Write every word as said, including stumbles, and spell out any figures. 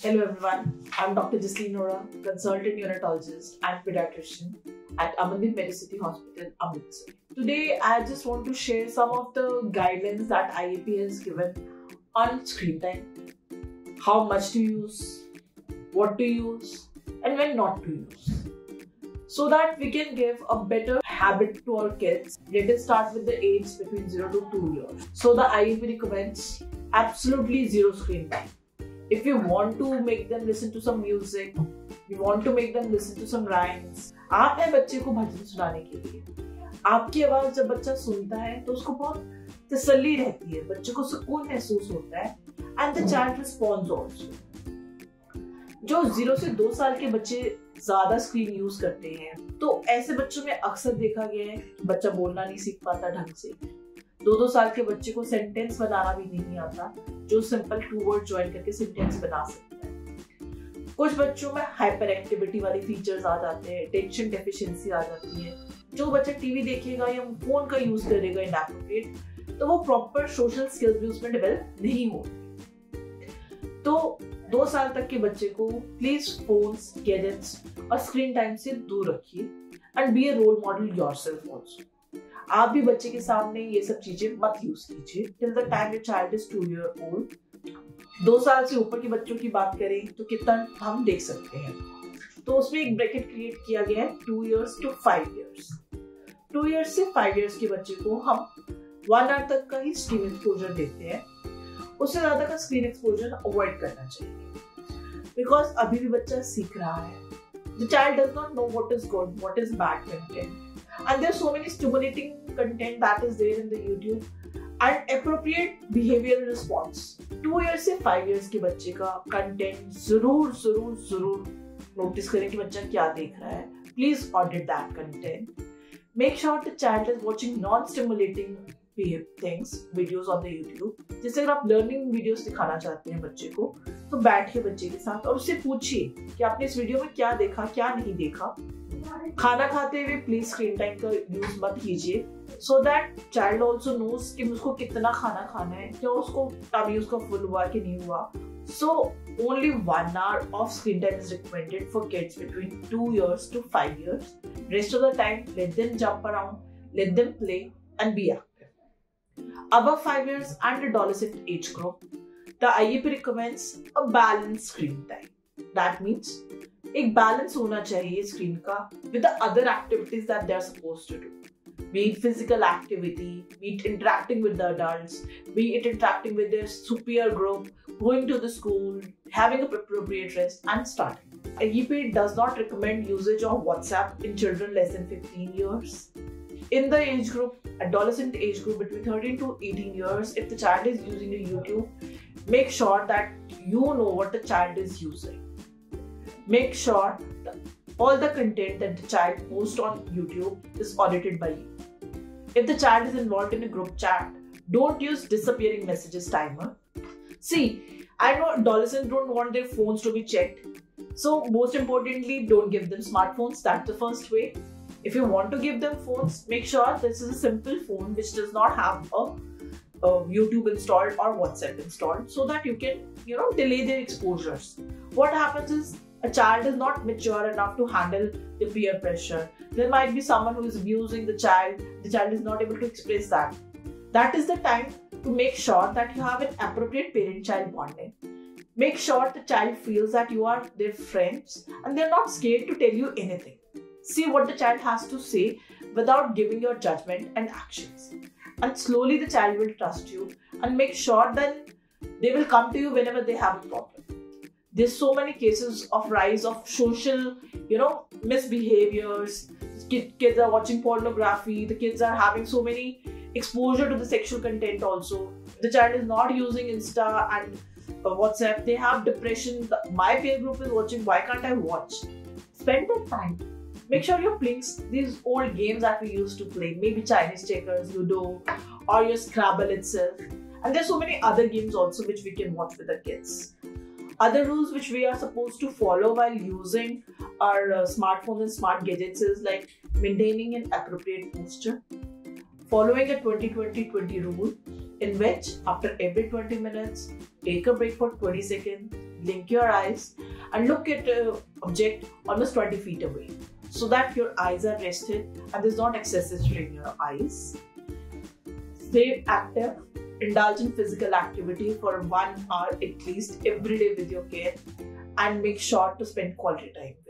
Hello everyone, I'm Doctor Jasleen Nora, consultant neonatologist and pediatrician at Amandeep Medicity Hospital, Amritsar. Today I just want to share some of the guidelines that I A P has given on screen time. How much to use, what to use and when not to use. So that we can give a better habit to our kids. Let us start with the age between zero to two years. So the I A P recommends absolutely zero screen time. If you want to make them listen to some music, you want to make them listen to some rhymes, आप है बच्चे को भजन सुनाने के लिए। आपकी आवाज जब बच्चा सुनता है तो उसको बहुत तसल्ली रहती है, बच्चे को सुकून महसूस होता है and the child responds also. जो जीरो से दो साल के बच्चे ज्यादा स्क्रीन यूज करते हैं तो ऐसे बच्चों में अक्सर देखा गया है बच्चा बोलना नहीं सीख पाता ढंग से। दो दो साल के बच्चे को सेंटेंस बनाना भी नहीं आता जो सिंपल टू वर्ड ज्वाइन करके सेंटेंस बना सकता है। कुछ बच्चों में हाइपर एक्टिविटी वाली फीचर्स आ जाते हैं, टेंशन डेफिशिएंसी आ जाती है। जो बच्चा टीवी देखेगा या फोन का यूज करेगा इनएप्रोप्रिएट तो वो प्रॉपर सोशल स्किल्स भी उसमें डेवलप नहीं होती। तो दो साल तक के बच्चे को प्लीज फोन्स, गैजेट्स और स्क्रीन टाइम से दूर रखिए and be a role model yourself also. आप भी बच्चे के सामने ये सब चीजें मत यूज कीजिए till the time your child is two year old. दो साल से ऊपर के बच्चों की बात करें तो कितना हम देख सकते हैं, तो उसमें एक ब्रैकेट क्रिएट किया गया है two years to five years. Two years से फाइव इयर्स के बच्चे को हम वन आवर तक का ही स्क्रीन एक्सपोजर देते हैं, उससे ज्यादा का स्क्रीन एक्सपोजर अवॉइड करना चाहिए बिकॉज अभी भी बच्चा सीख रहा है। The child does not know what is good, what is bad content and there are so many stimulating content that is there in the YouTube and appropriate behavioral response. Two years से five years के बच्चे का content जरूर जरूर जरूर notice करें कि बच्चा क्या देख रहा है। Please audit that content. Make sure the child is watching non-stimulating things, videos on the YouTube. जैसे अगर आप लर्निंग वीडियोस दिखाना चाहते हैं बच्चे को तो बैठ के बच्चे के साथ और उससे पूछिए कि आपने इस वीडियो में क्या देखा, क्या नहीं देखा। खाना खाते हुए प्लीज स्क्रीन टाइम का यूज मत कीजिए so that child also knows कि उसको कितना खाना खाना है, क्या उसको टमी उसका फुल हुआ कि नहीं हुआ। So only one hour of screen time is recommended for kids between two years to five years. Rest of the time let them jump around, let them play and be active. Above five years and adolescent age group, the I A P recommends a balanced screen time. That means एक balance होना चाहिए screen का with the other activities that they are supposed to do. Be it physical activity, be it interacting with the adults, be it interacting with their superior group, going to the school, having appropriate rest and starting. I A P does not recommend usage of WhatsApp in children less than fifteen years. In the age group, adolescent age group between thirteen to eighteen years, if the child is using a YouTube, make sure that you know what the child is using. Make sure that all the content that the child posts on YouTube is audited by you. If the child is involved in a group chat, don't use disappearing messages timer. See, I know adolescents don't want their phones to be checked. So most importantly, don't give them smartphones. That's the first way. If you want to give them phones, make sure this is a simple phone which does not have a, a YouTube installed or WhatsApp installed so that you can, you know, delay their exposures. What happens is a child is not mature enough to handle the peer pressure. There might be someone who is abusing the child. The child is not able to express that. That is the time to make sure that you have an appropriate parent-child bonding. Make sure the child feels that you are their friends and they're not scared to tell you anything. See what the child has to say without giving your judgment and actions. And slowly the child will trust you and make sure that they will come to you whenever they have a problem. There's so many cases of rise of social, you know, misbehaviors. Kids are watching pornography. The kids are having so many exposure to the sexual content also. The child is not using Insta and uh, WhatsApp. They have depression. My peer group is watching. Why can't I watch? Spend that time. Make sure you're playing these old games that we used to play. Maybe Chinese checkers, Ludo, or your Scrabble itself. And there's so many other games also which we can watch with the kids. Other rules which we are supposed to follow while using our uh, smartphones and smart gadgets is like maintaining an appropriate posture, following a twenty twenty twenty rule in which after every twenty minutes, take a break for twenty seconds, blink your eyes and look at an object almost twenty feet away so that your eyes are rested and there's not excessive strain in your eyes. Stay active. Indulge in physical activity for one hour at least every day with your care, and make sure to spend quality time.